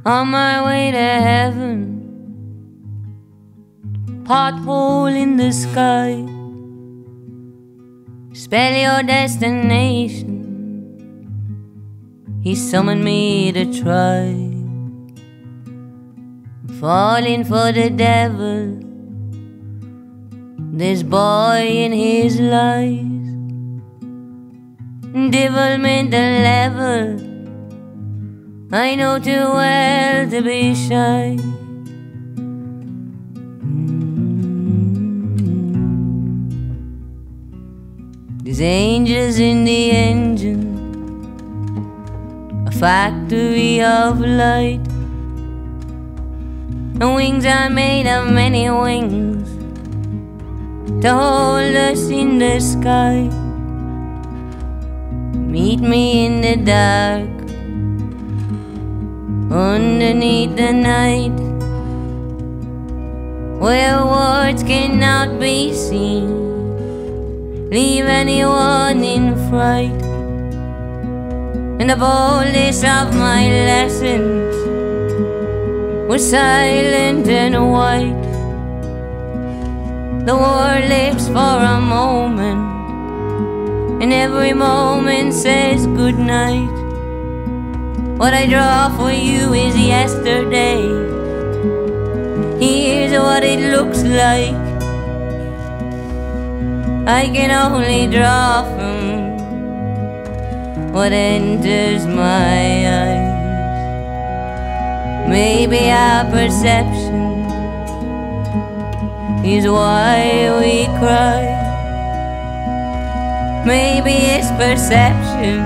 on my way to heaven. Pothole in the sky, spell your destination. He summoned me to try, falling for the devil, this boy in his lies. Devilment the level, I know too well to be shy. There's angels in the engine, a factory of light. And wings are made of many wings to hold us in the sky. Meet me in the dark, underneath the night, where words cannot be seen, leave anyone in fright. And the boldest of my lessons was silent and white. The world lives for a moment, and every moment says good night. What I draw for you is yesterday. Here's what it looks like. I can only draw from what enters my eyes. Maybe our perception is why we cry. Maybe it's perception,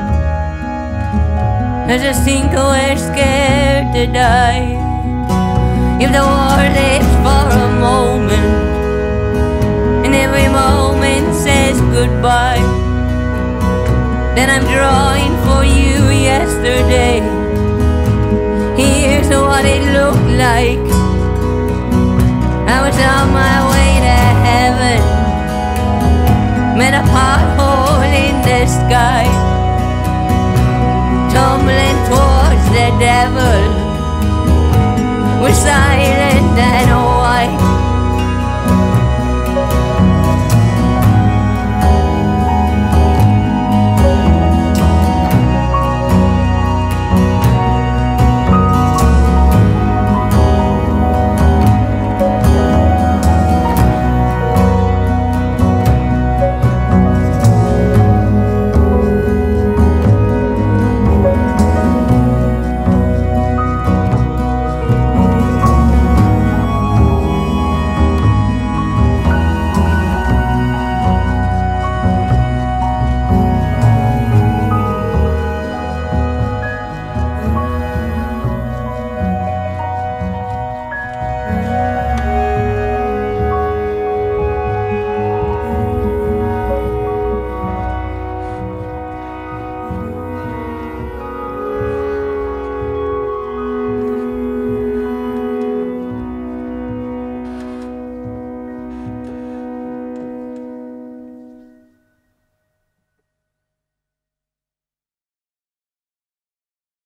I just think we're scared to die. If the world lives for a moment, and every moment says goodbye, then I'm drawing for you yesterday. Here's what it looked like. I was on my way to heaven, met a pothole in the sky, tumbling towards the devil with silence